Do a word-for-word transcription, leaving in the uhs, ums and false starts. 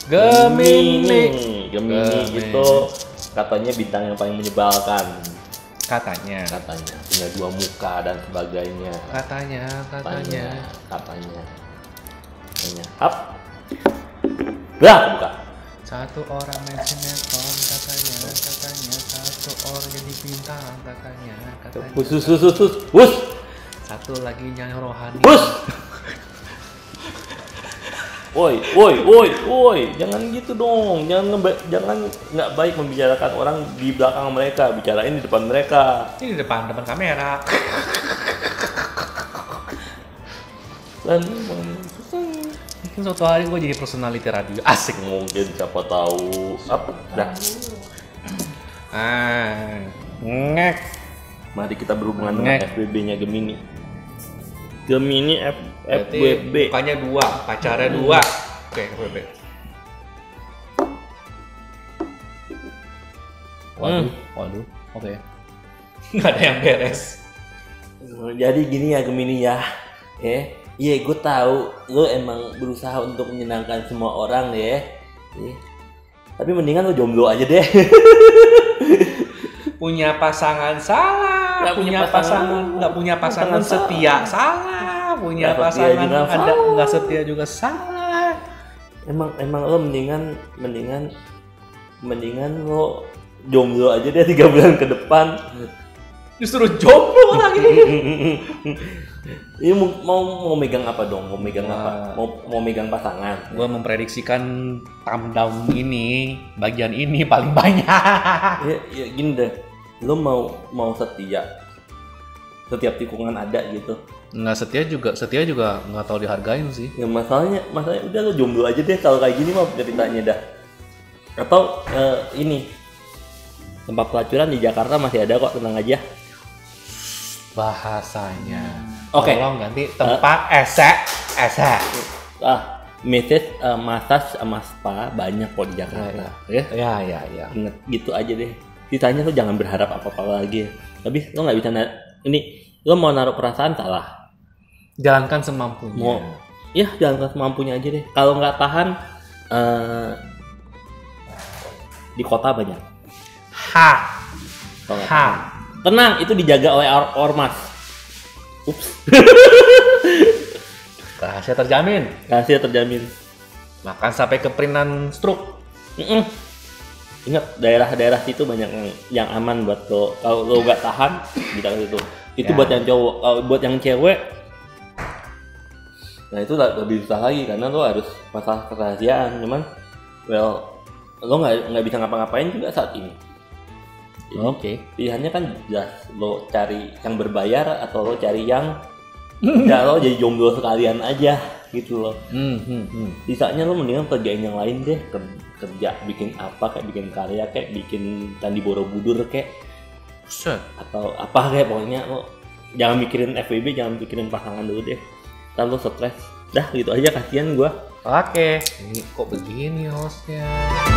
Gemini. Gemini itu katanya bintang yang paling menyebalkan. Katanya. Katanya punya dua muka dan sebagainya. Katanya, katanya. Katanya. Katanya. Hap. Lah, buka. Satu orang main sinetron katanya, katanya. Satu orang jadi bintang katanya, katanya. Hus, hus, hus, hus, hus. Satu lagi nyanyi rohani. Hus. Woi, woi, woi, woi, jangan gitu dong, jangan ngeba- jangan nggak baik membicarakan orang di belakang mereka, bicarain di depan mereka. Ini di depan depan kamera. Dan Mungkin suatu hari gue jadi personality radio. Asik. mungkin siapa tahu apa dah. Ah, ngek. Mari kita berhubungan Ngek. dengan F W B-nya Gemini. Gemini F Berarti FWB. mukanya dua, pacarnya dua. Oke, F W B. Waduh, Hmm. waduh. Oke. Nggak ada yang beres. Jadi gini ya Gemini ya, eh, iya gue tahu lo emang berusaha untuk menyenangkan semua orang ya, eh. Tapi mendingan lo jomblo aja deh. Punya pasangan salah, Nggak punya punya pasangan pasangan. nggak punya pasangan Pasangan setia salah, punya Nggak setia pasangan juga ada salah. nggak setia juga salah. Emang emang lo mendingan mendingan mendingan lo jomblo aja deh tiga bulan ke depan. Justru jomblo orang ini. Ini mau, mau mau megang apa dong? Mau megang Wah. apa? Mau mau megang pasangan. Gue memprediksikan thumbdown ini bagian ini paling banyak. Ya, ya gini deh. Lo mau mau setia. Setiap tikungan ada gitu. Nggak setia juga, setia juga nggak tahu dihargain sih. Ya masalahnya, masalahnya udah lo jomblo aja deh kalau kayak gini mah ceritanya dah. Atau eh, ini tempat pelacuran di Jakarta masih ada kok, tenang aja. Bahasanya. Oke. Tolong ganti tempat esek, esek. Ah, message uh, massage sama spa banyak kok di Jakarta. Ya, Ya, ya, ya. inget gitu aja deh. Sisanya tuh jangan berharap apa-apa lagi. Tapi lo nggak bisa na- ini lo mau naruh perasaan salah. Jalankan semampunya. Mau ya jalankan semampunya aja deh. Kalau nggak tahan eh, di kota banyak. Ha, Kalau nggak ha. tahan. Tenang, itu dijaga oleh or- ormas. Ups, Rahasia terjamin. rahasia terjamin. Makan sampai keprinan stroke. Mm-mm. Ingat daerah-daerah situ banyak yang, yang aman buat lo. Kalau lo nggak tahan di daerah itu. Itu Ya. buat yang cowok. Kalau buat yang cewek, nah itu lebih susah lagi karena lo harus masalah kerahasiaan. Cuman, well, lo nggak nggak bisa ngapa-ngapain juga saat ini. Jadi, Oke. pilihannya kan jelas, lo cari yang berbayar atau lo cari yang ya lo jadi jomblo sekalian aja gitu loh. Hmm, hmm, hmm. Sisanya lo mendingan kerjain yang lain deh, Ker- kerja bikin apa kayak bikin karya kayak bikin candi Borobudur kayak Buset. atau apa kayak pokoknya lo jangan mikirin F W B, jangan mikirin pasangan dulu deh. Ntar lo stres. Dah gitu aja, kasihan gua. Oke. Ini kok begini hostnya?